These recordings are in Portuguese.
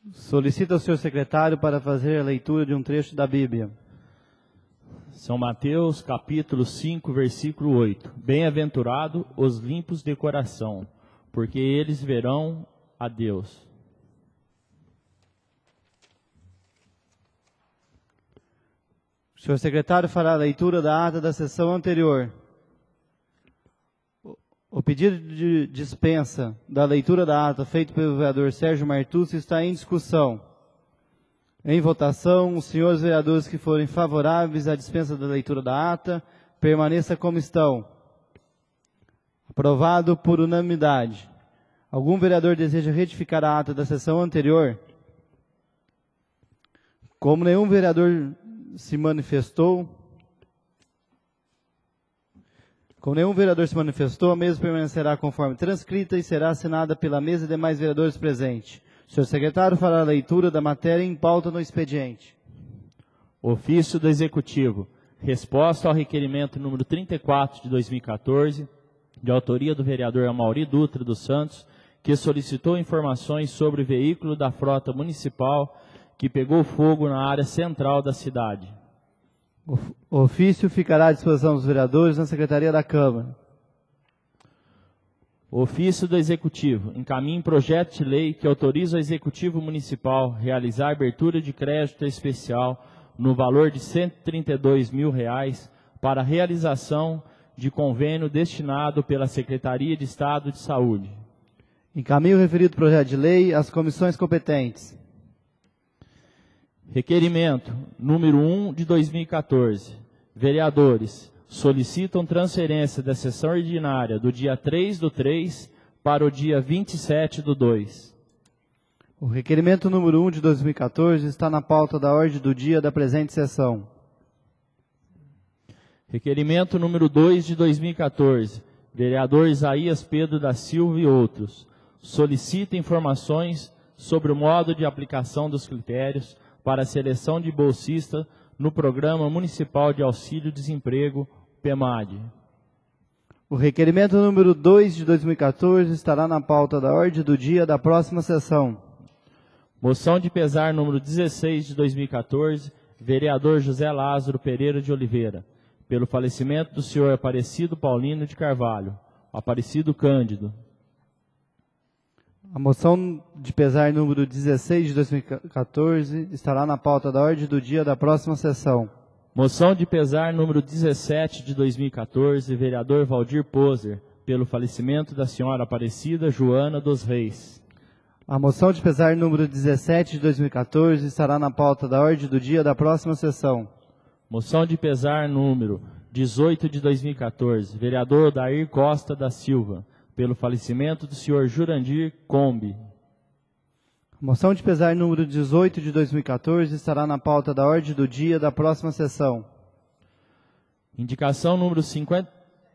Solicita ao senhor secretário para fazer a leitura de um trecho da Bíblia. São Mateus, capítulo 5, versículo 8. Bem-aventurado os limpos de coração, porque eles verão a Deus. O senhor secretário fará a leitura da ata da sessão anterior. O pedido de dispensa da leitura da ata feito pelo vereador Sérgio Martucci está em discussão. Em votação, os senhores vereadores que forem favoráveis à dispensa da leitura da ata, permaneça como estão. Aprovado por unanimidade. Algum vereador deseja retificar a ata da sessão anterior? Como nenhum vereador se manifestou, a mesa permanecerá conforme transcrita e será assinada pela mesa e demais vereadores presentes. O senhor secretário fará a leitura da matéria em pauta no expediente. Ofício do Executivo. Resposta ao requerimento número 34 de 2014, de autoria do vereador Amaury Dutra dos Santos, que solicitou informações sobre o veículo da frota municipal que pegou fogo na área central da cidade. O ofício ficará à disposição dos vereadores na Secretaria da Câmara. Ofício do Executivo. Encaminhe projeto de lei que autoriza o Executivo Municipal realizar abertura de crédito especial no valor de R$ 132 mil para a realização de convênio destinado pela Secretaria de Estado de Saúde. Encaminhe o referido projeto de lei às comissões competentes. Requerimento número 1 de 2014. Vereadores solicitam transferência da sessão ordinária do dia 3/3 para o dia 27/2. O requerimento número 1 de 2014 está na pauta da ordem do dia da presente sessão. Requerimento número 2 de 2014. Vereador Isaías Pedro da Silva e outros solicita informações sobre o modo de aplicação dos critérios para a seleção de bolsista no Programa Municipal de Auxílio-Desemprego, PEMAD. O requerimento número 2 de 2014 estará na pauta da ordem do dia da próxima sessão. Moção de pesar número 16 de 2014, vereador José Lázaro Pereira de Oliveira, pelo falecimento do senhor Aparecido Paulino de Carvalho, Aparecido Cândido. A moção de pesar número 16 de 2014 estará na pauta da ordem do dia da próxima sessão. Moção de pesar número 17 de 2014, vereador Valdir Poser, pelo falecimento da senhora Aparecida Joana dos Reis. A moção de pesar número 17 de 2014 estará na pauta da ordem do dia da próxima sessão. Moção de pesar número 18 de 2014, vereador Odair Costa da Silva, pelo falecimento do senhor Jurandir Combi. A moção de pesar número 18 de 2014 estará na pauta da ordem do dia da próxima sessão. Indicação número 50.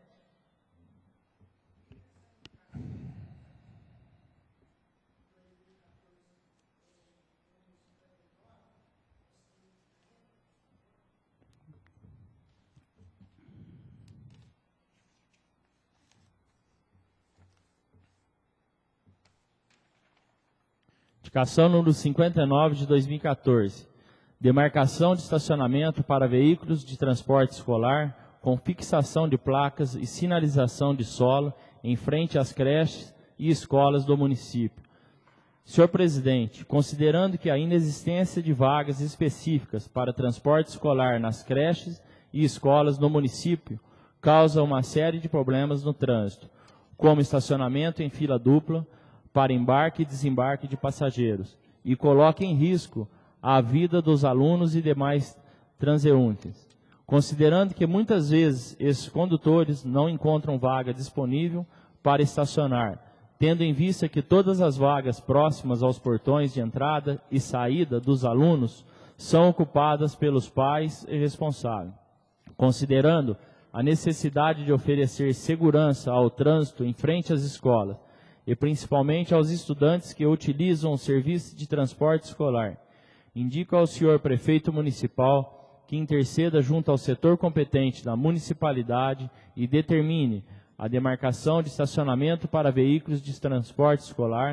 Indicação número 59 de 2014. Demarcação de estacionamento para veículos de transporte escolar com fixação de placas e sinalização de solo em frente às creches e escolas do município. Senhor presidente, considerando que a inexistência de vagas específicas para transporte escolar nas creches e escolas no município causa uma série de problemas no trânsito, como estacionamento em fila dupla, para embarque e desembarque de passageiros, e coloca em risco a vida dos alunos e demais transeuntes. Considerando que muitas vezes esses condutores não encontram vaga disponível para estacionar, tendo em vista que todas as vagas próximas aos portões de entrada e saída dos alunos são ocupadas pelos pais e responsáveis. Considerando a necessidade de oferecer segurança ao trânsito em frente às escolas, e principalmente aos estudantes que utilizam o serviço de transporte escolar, indico ao senhor prefeito municipal que interceda junto ao setor competente da municipalidade e determine a demarcação de estacionamento para veículos de transporte escolar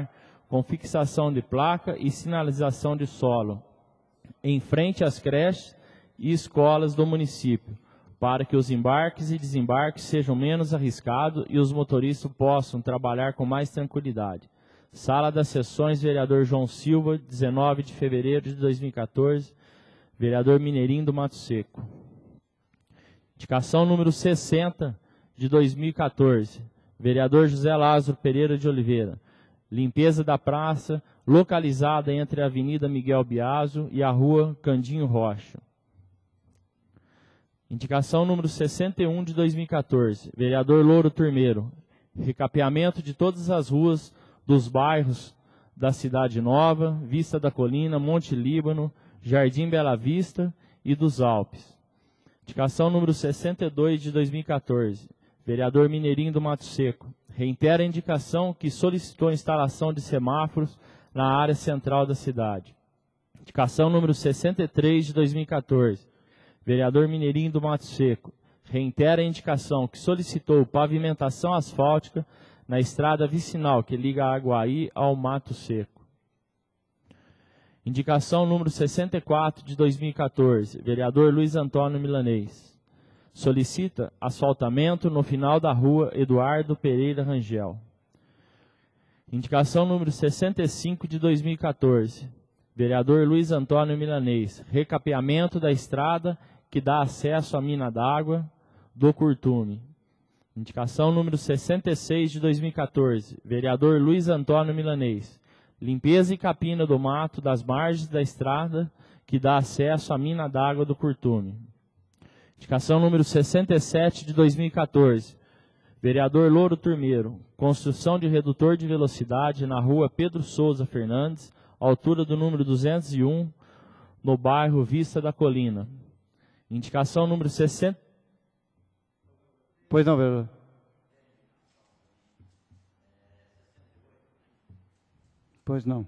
com fixação de placa e sinalização de solo, em frente às creches e escolas do município, para que os embarques e desembarques sejam menos arriscados e os motoristas possam trabalhar com mais tranquilidade. Sala das Sessões, vereador João Silva, 19 de fevereiro de 2014, vereador Mineirinho do Mato Seco. Indicação número 60 de 2014, vereador José Lázaro Pereira de Oliveira. Limpeza da praça, localizada entre a Avenida Miguel Biaso e a Rua Candinho Rocha. Indicação número 61 de 2014, vereador Louro Turmeiro. Recapeamento de todas as ruas dos bairros da Cidade Nova, Vista da Colina, Monte Líbano, Jardim Bela Vista e dos Alpes. Indicação número 62 de 2014, vereador Mineirinho do Mato Seco. Reitera a indicação que solicitou a instalação de semáforos na área central da cidade. Indicação número 63 de 2014, vereador Mineirinho do Mato Seco. Reitera a indicação que solicitou pavimentação asfáltica na estrada vicinal que liga a Aguaí ao Mato Seco. Indicação número 64 de 2014, vereador Luiz Antônio Milanês. Solicita asfaltamento no final da rua Eduardo Pereira Rangel. Indicação número 65 de 2014, vereador Luiz Antônio Milanês. Recapeamento da estrada que dá acesso à mina d'água do Curtume. Indicação número 66 de 2014, vereador Luiz Antônio Milanês. Limpeza e capina do mato das margens da estrada que dá acesso à mina d'água do Curtume. Indicação número 67 de 2014, vereador Louro Turmeiro. Construção de redutor de velocidade na rua Pedro Souza Fernandes, altura do número 201, no bairro Vista da Colina. Indicação número 60. Pois não, vereador. Pois não.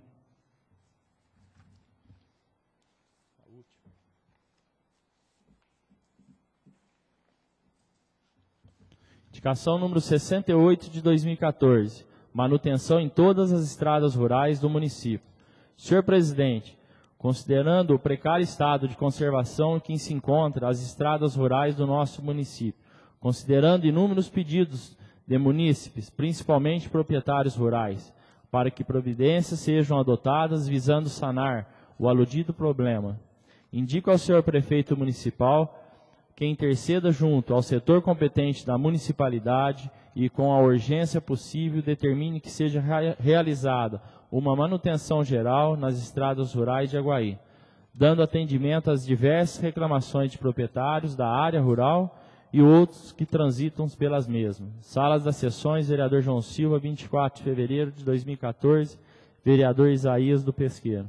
Indicação número 68 de 2014, manutenção em todas as estradas rurais do município. Senhor presidente, considerando o precário estado de conservação em que se encontram as estradas rurais do nosso município, considerando inúmeros pedidos de munícipes, principalmente proprietários rurais, para que providências sejam adotadas visando sanar o aludido problema, indico ao senhor prefeito municipal que interceda junto ao setor competente da municipalidade e, com a urgência possível, determine que seja realizada uma manutenção geral nas estradas rurais de Aguaí, dando atendimento às diversas reclamações de proprietários da área rural e outros que transitam pelas mesmas. Salas das Sessões, vereador João Silva, 24 de fevereiro de 2014, vereador Isaías do Pesqueiro.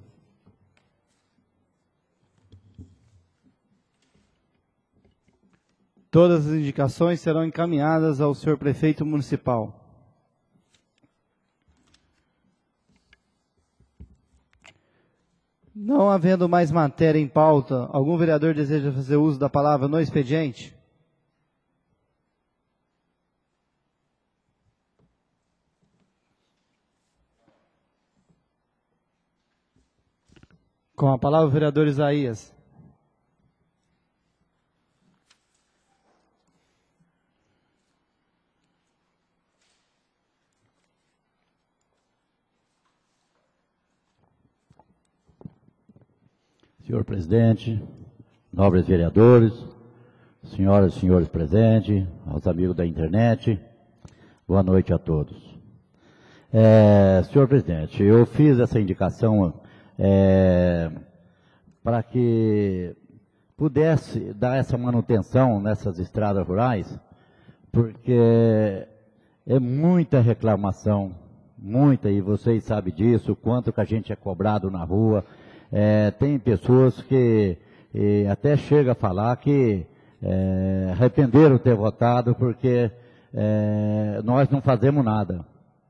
Todas as indicações serão encaminhadas ao senhor prefeito municipal. Não havendo mais matéria em pauta, algum vereador deseja fazer uso da palavra no expediente? Com a palavra o vereador Isaías. Senhor presidente, nobres vereadores, senhoras e senhores presentes, aos amigos da internet, boa noite a todos. Senhor presidente, eu fiz essa indicação para que pudesse dar essa manutenção nessas estradas rurais, porque é muita reclamação, muita, e vocês sabem disso, o quanto que a gente é cobrado na rua. Tem pessoas que até chega a falar que arrependeram de ter votado porque nós não fazemos nada.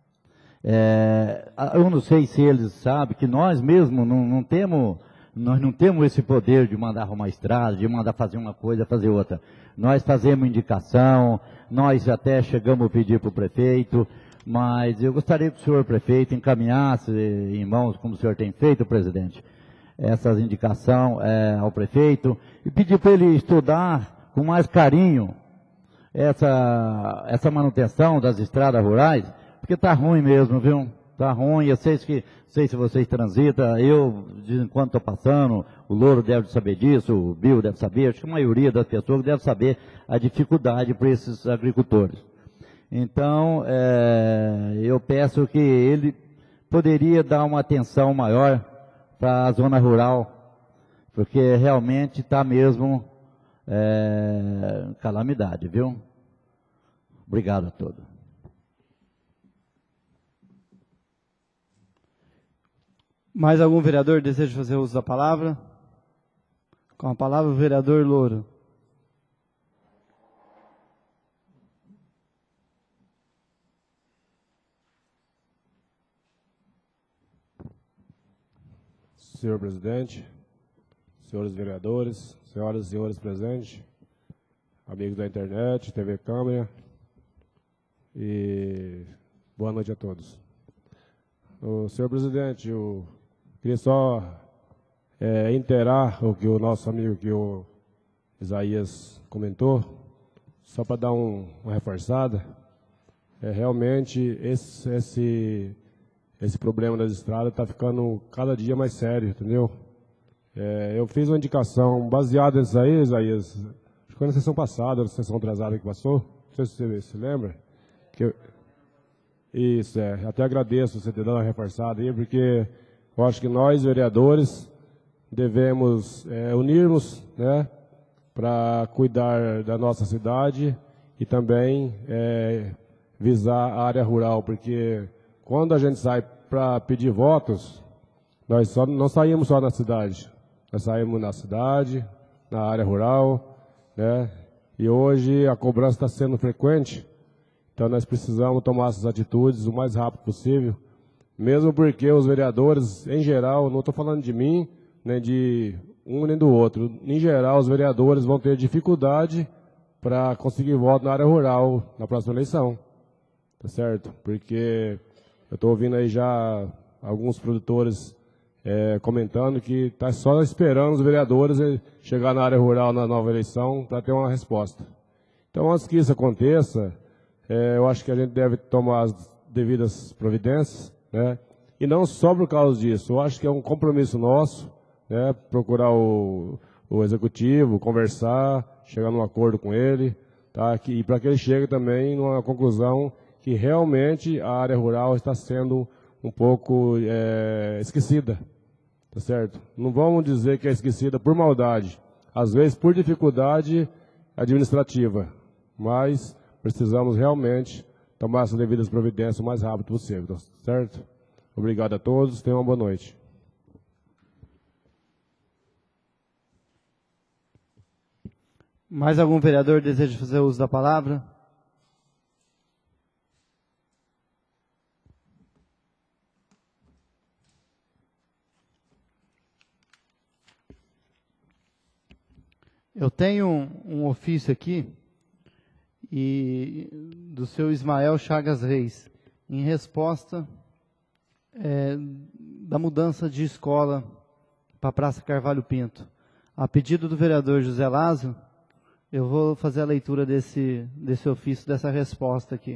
Eu não sei se eles sabem que nós mesmos nós não temos esse poder de mandar arrumar estrada, de mandar fazer uma coisa, fazer outra. Nós fazemos indicação, nós até chegamos a pedir para o prefeito, mas eu gostaria que o senhor prefeito encaminhasse em mãos, como o senhor tem feito, presidente, essas indicações ao prefeito e pedir para ele estudar com mais carinho essa manutenção das estradas rurais, porque está ruim mesmo, viu? Está ruim, eu sei se vocês transitam, eu de vez em quando estou passando, o Louro deve saber disso, o Bill deve saber, acho que a maioria das pessoas deve saber a dificuldade para esses agricultores. Então, eu peço que ele poderia dar uma atenção maior para a zona rural, porque realmente está mesmo calamidade, viu? Obrigado a todos. Mais algum vereador deseja fazer uso da palavra? Com a palavra o vereador Louro. Senhor presidente, senhores vereadores, senhoras e senhores presentes, amigos da internet, TV Câmara, e boa noite a todos. Senhor presidente, eu queria só inteirar o que o nosso amigo que o Isaías comentou, só para dar uma reforçada. Realmente esse problema das estradas está ficando cada dia mais sério, entendeu? Eu fiz uma indicação baseada nisso aí, Isaías, acho que foi na sessão passada, na sessão atrasada que passou, não sei se você se lembra. Isso, até agradeço você ter dado uma reforçada aí, porque eu acho que nós, vereadores, devemos unirmos, né, para cuidar da nossa cidade e também visar a área rural, porque quando a gente sai para pedir votos, nós não saímos só na cidade, nós saímos na cidade, na área rural, né, e hoje a cobrança está sendo frequente. Então nós precisamos tomar essas atitudes o mais rápido possível, mesmo porque os vereadores, em geral, não estou falando de mim, nem de um nem do outro, em geral os vereadores vão ter dificuldade para conseguir voto na área rural na próxima eleição, tá certo? Porque eu estou ouvindo aí já alguns produtores comentando que está só esperando os vereadores chegar na área rural na nova eleição para ter uma resposta. Então antes que isso aconteça, eu acho que a gente deve tomar as devidas providências, né? E não só por causa disso, eu acho que é um compromisso nosso, né? Procurar o executivo, conversar, chegar num acordo com ele, tá? E para que ele chegue também numa conclusão que realmente a área rural está sendo um pouco esquecida, tá certo? Não vamos dizer que é esquecida por maldade, às vezes por dificuldade administrativa, mas precisamos realmente tomar essas devidas providências o mais rápido possível, tá certo? Obrigado a todos, tenham uma boa noite. Mais algum vereador deseja fazer uso da palavra? Eu tenho um ofício aqui do seu Ismael Chagas Reis, em resposta da mudança de escola para a Praça Carvalho Pinto. A pedido do vereador José Lázaro, eu vou fazer a leitura desse ofício, dessa resposta aqui.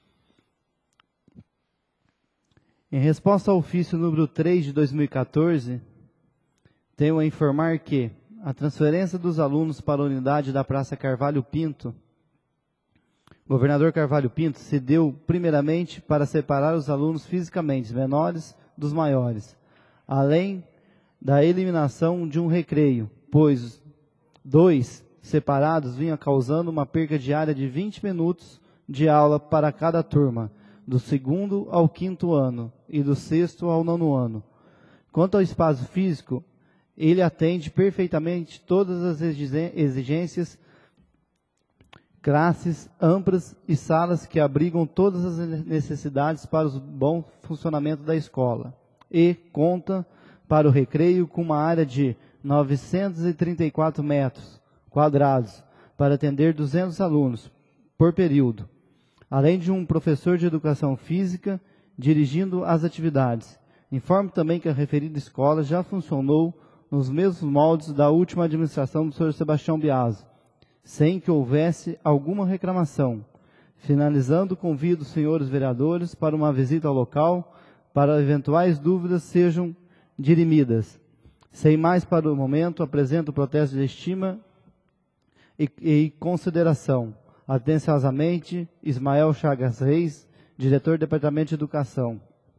Em resposta ao ofício número 3 de 2014, tenho a informar que a transferência dos alunos para a unidade da Praça Carvalho Pinto, o governador Carvalho Pinto se deu primeiramente para separar os alunos fisicamente menores dos maiores, além da eliminação de um recreio, pois dois separados vinha causando uma perca diária de 20 minutos de aula para cada turma, do 2º ao 5º ano e do 6º ao 9º ano. Quanto ao espaço físico, ele atende perfeitamente todas as exigências, classes amplas e salas que abrigam todas as necessidades para o bom funcionamento da escola. E conta para o recreio com uma área de 934 metros quadrados para atender 200 alunos por período. além de um professor de educação física dirigindo as atividades. Informo também que a referida escola já funcionou nos mesmos moldes da última administração do Sr. Sebastião Biaso, sem que houvesse alguma reclamação. Finalizando, convido os senhores vereadores para uma visita ao local, para eventuais dúvidas sejam dirimidas. Sem mais para o momento, apresento o protesto de estima e consideração. Atenciosamente, Ismael Chagas Reis, diretor do Departamento de Educação.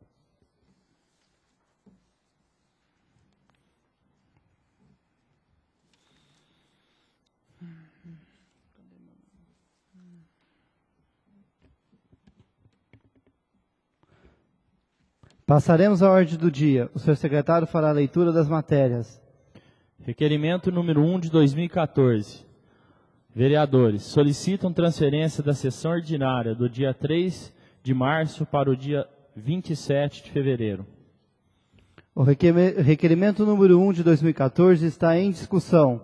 Passaremos à ordem do dia. O senhor secretário fará a leitura das matérias. Requerimento número 1 de 2014. Vereadores, solicitam transferência da sessão ordinária do dia 3 de março para o dia 27 de fevereiro. O requerimento número 1 de 2014 está em discussão.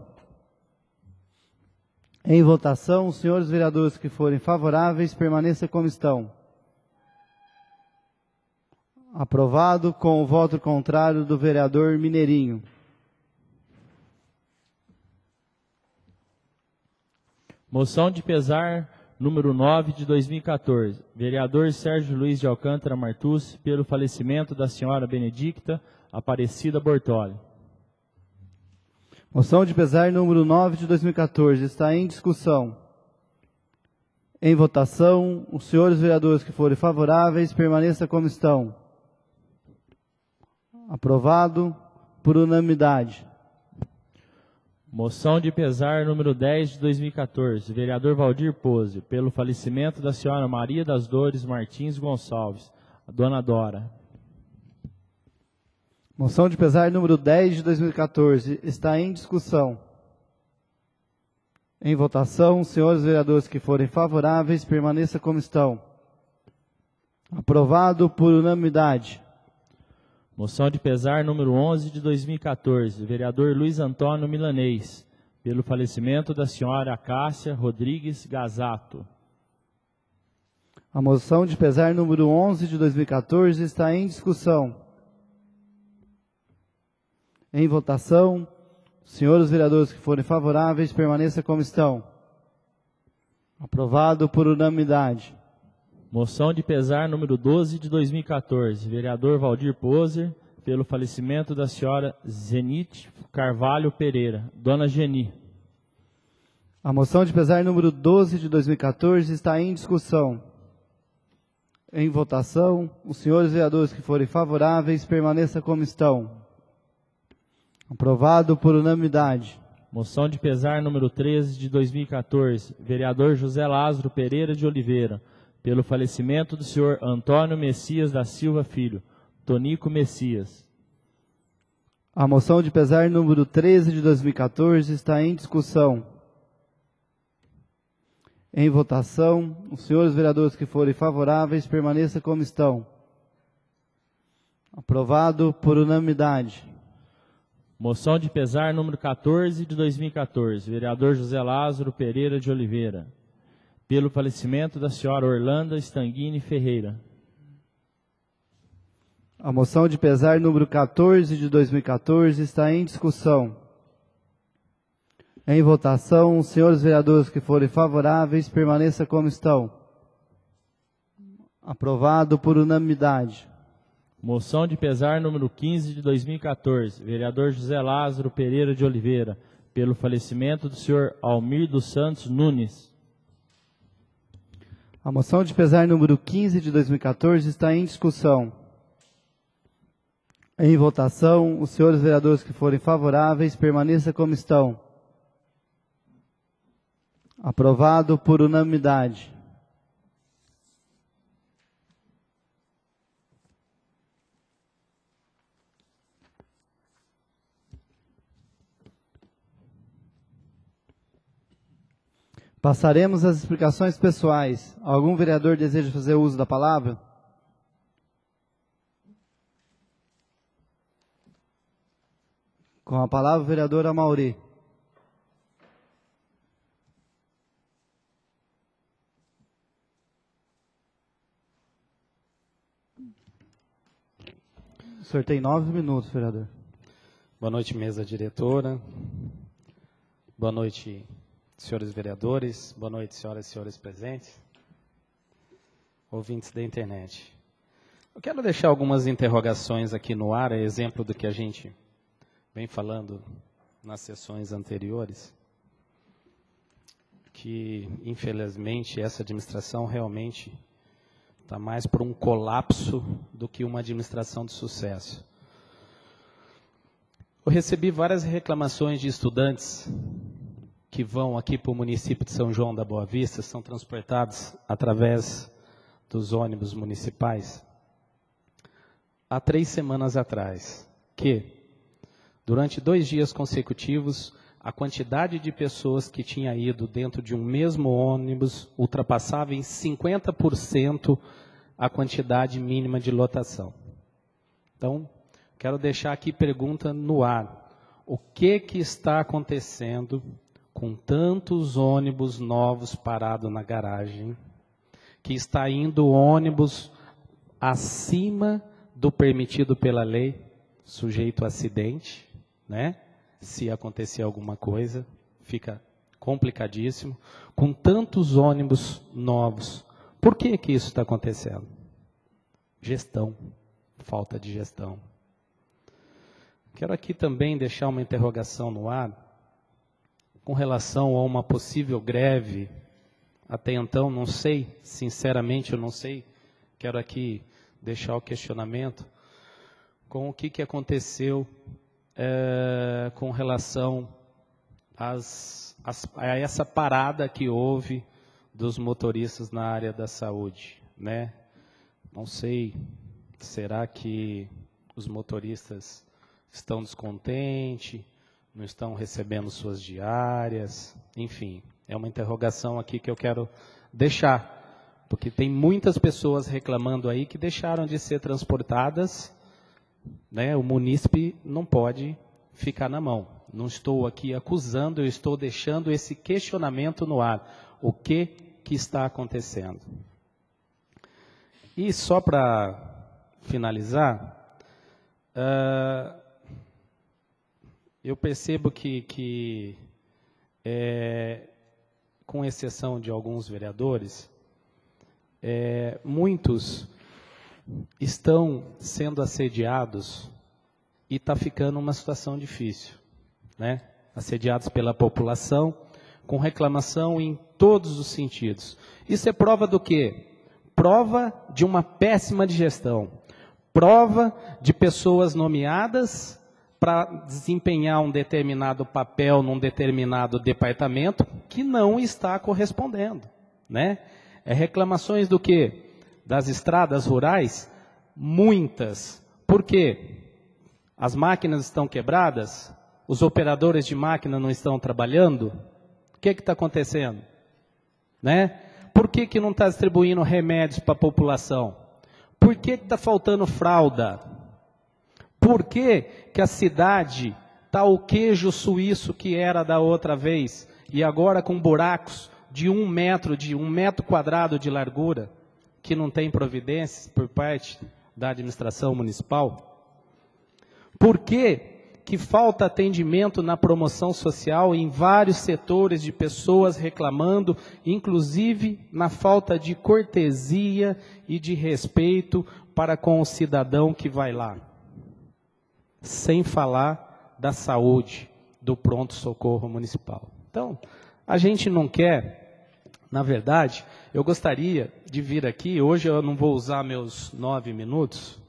Em votação, os senhores vereadores que forem favoráveis, permaneçam como estão. Aprovado com o voto contrário do vereador Mineirinho. Moção de pesar número 9 de 2014. Vereador Sérgio Luiz de Alcântara Martus, pelo falecimento da senhora Benedicta Aparecida Bortoli. Moção de pesar número 9 de 2014 está em discussão. Em votação, os senhores vereadores que forem favoráveis, permaneçam como estão. Aprovado por unanimidade. Moção de pesar número 10 de 2014. Vereador Valdir Pose, pelo falecimento da senhora Maria das Dores Martins Gonçalves, a dona Dora. Moção de pesar número 10 de 2014 está em discussão. Em votação, os senhores vereadores que forem favoráveis, permaneçam como estão. Aprovado por unanimidade. Moção de pesar número 11 de 2014, vereador Luiz Antônio Milanês, pelo falecimento da senhora Cássia Rodrigues Gazato. A moção de pesar número 11 de 2014 está em discussão. Em votação, os senhores vereadores que forem favoráveis, permaneçam como estão. Aprovado por unanimidade. Moção de pesar número 12 de 2014, vereador Valdir Poser, pelo falecimento da senhora Zenite Carvalho Pereira, dona Geni. A moção de pesar número 12 de 2014 está em discussão. Em votação, os senhores vereadores que forem favoráveis, permaneçam como estão. Aprovado por unanimidade. Moção de pesar número 13 de 2014, vereador José Lázaro Pereira de Oliveira, pelo falecimento do senhor Antônio Messias da Silva Filho, Tonico Messias. A moção de pesar número 13 de 2014 está em discussão. Em votação, os senhores vereadores que forem favoráveis, permaneçam como estão. Aprovado por unanimidade. Moção de pesar número 14 de 2014, vereador José Lázaro Pereira de Oliveira, pelo falecimento da senhora Orlando Stanguini Ferreira. A moção de pesar número 14 de 2014 está em discussão. Em votação, os senhores vereadores que forem favoráveis, permaneçam como estão. Aprovado por unanimidade. Moção de pesar número 15 de 2014, vereador José Lázaro Pereira de Oliveira, pelo falecimento do senhor Almir dos Santos Nunes. A moção de pesar número 15 de 2014 está em discussão. Em votação, os senhores vereadores que forem favoráveis, permaneçam como estão. Aprovado por unanimidade. Passaremos às explicações pessoais. Algum vereador deseja fazer uso da palavra? Com a palavra, o vereador Amauri. O senhor tem 9 minutos, vereador. Boa noite, mesa diretora. Boa noite, senhores vereadores. Boa noite, senhoras e senhores presentes. Ouvintes da internet. Eu quero deixar algumas interrogações aqui no ar, é exemplo do que a gente vem falando nas sessões anteriores, que, infelizmente, essa administração realmente está mais por um colapso do que uma administração de sucesso. Eu recebi várias reclamações de estudantes que vão aqui para o município de São João da Boa Vista, são transportados através dos ônibus municipais, há 3 semanas atrás, que, durante 2 dias consecutivos, a quantidade de pessoas que tinha ido dentro de um mesmo ônibus ultrapassava em 50% a quantidade mínima de lotação. Então, quero deixar aqui pergunta no ar. O que está acontecendo com tantos ônibus novos parados na garagem, que está indo ônibus acima do permitido pela lei, sujeito a acidente, né? Se acontecer alguma coisa, fica complicadíssimo. Com tantos ônibus novos, por que isso está acontecendo? Gestão, falta de gestão. Quero aqui também deixar uma interrogação no ar, com relação a uma possível greve. Até então, não sei, sinceramente eu não sei, quero aqui deixar o questionamento, com o que aconteceu com relação a essa parada que houve dos motoristas na área da saúde, né? Não sei, será que os motoristas estão descontentes, não estão recebendo suas diárias? Enfim, é uma interrogação aqui que eu quero deixar, porque tem muitas pessoas reclamando aí que deixaram de ser transportadas, né? O munícipe não pode ficar na mão. Não estou aqui acusando, eu estou deixando esse questionamento no ar. O que está acontecendo? E só para finalizar, eu percebo que com exceção de alguns vereadores, muitos estão sendo assediados e está ficando uma situação difícil, né? Assediados pela população, com reclamação em todos os sentidos. Isso é prova do quê? Prova de uma péssima gestão, prova de pessoas nomeadas para desempenhar um determinado papel num determinado departamento que não está correspondendo, né? Reclamações do quê? Das estradas rurais, muitas. Por quê? As máquinas estão quebradas? Os operadores de máquina não estão trabalhando? O que está acontecendo? Né? Por que não está distribuindo remédios para a população? Por que está faltando fralda? Por que a cidade está o queijo suíço que era da outra vez, e agora com buracos de 1 metro quadrado de largura, que não tem providências por parte da administração municipal? Por que falta atendimento na promoção social em vários setores de pessoas reclamando, inclusive na falta de cortesia e de respeito para com o cidadão que vai lá? Sem falar da saúde, do pronto-socorro municipal. Então, a gente não quer, na verdade, eu gostaria de vir aqui, hoje eu não vou usar meus 9 minutos,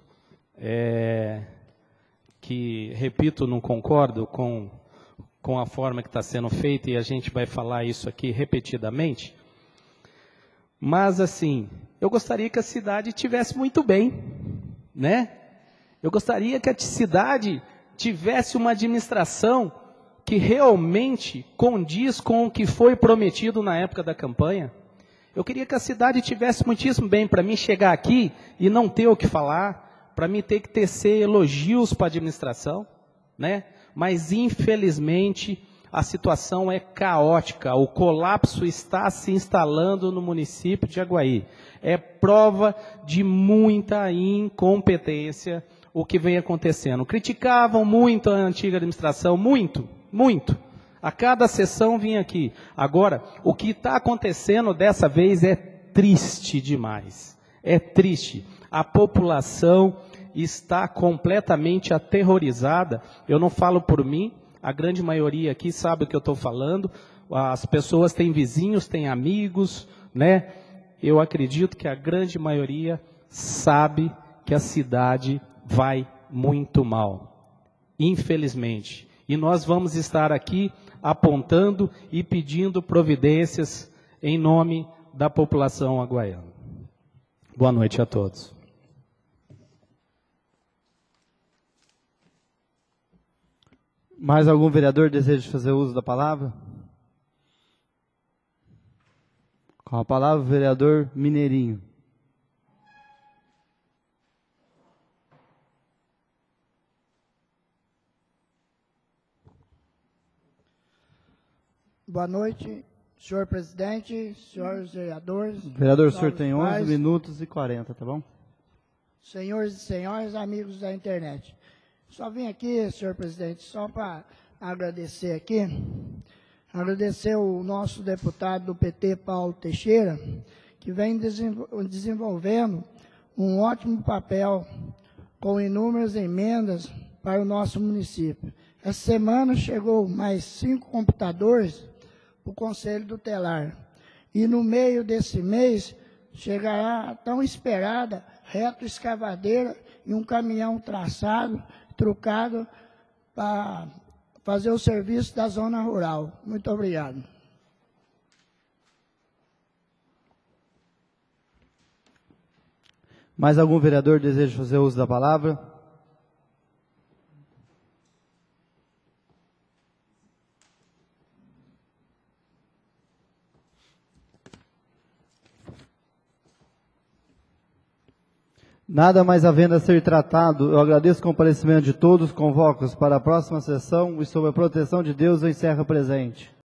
que, repito, não concordo com a forma que está sendo feita, e a gente vai falar isso aqui repetidamente, mas, assim, eu gostaria que a cidade estivesse muito bem, né? Eu gostaria que a cidade tivesse uma administração que realmente condiz com o que foi prometido na época da campanha. Eu queria que a cidade tivesse muitíssimo bem, para mim chegar aqui e não ter o que falar, para mim ter que tecer elogios para a administração, né? Mas, infelizmente, A situação é caótica, o colapso está se instalando no município de Aguaí. É prova de muita incompetência o que vem acontecendo. Criticavam muito a antiga administração, muito. A cada sessão vinha aqui. Agora, o que está acontecendo dessa vez é triste demais. É triste. A população está completamente aterrorizada. Eu não falo por mim, a grande maioria aqui sabe o que eu estou falando. As pessoas têm vizinhos, têm amigos, né? Eu acredito que a grande maioria sabe que a cidade vai muito mal, infelizmente. E nós vamos estar aqui apontando e pedindo providências em nome da população aguaiana. Boa noite a todos. Mais algum vereador deseja fazer uso da palavra? Com a palavra, o vereador Mineirinho. Boa noite, senhor presidente, senhores vereadores. Vereador, o senhor tem 11 pais, minutos e 40, tá bom? senhores e senhoras, amigos da internet. Só vim aqui, senhor presidente, só para agradecer aqui, agradecer o nosso deputado do PT, Paulo Teixeira, que vem desenvolvendo um ótimo papel com inúmeras emendas para o nosso município. Essa semana chegou mais 5 computadores para o Conselho Tutelar. E no meio desse mês chegará a tão esperada retroescavadeira e um caminhão trucado para fazer o serviço da zona rural. Muito obrigado. Mais algum vereador deseja fazer uso da palavra? Nada mais havendo a ser tratado, eu agradeço o comparecimento de todos, convoco-os para a próxima sessão e sob a proteção de Deus eu encerro o presente.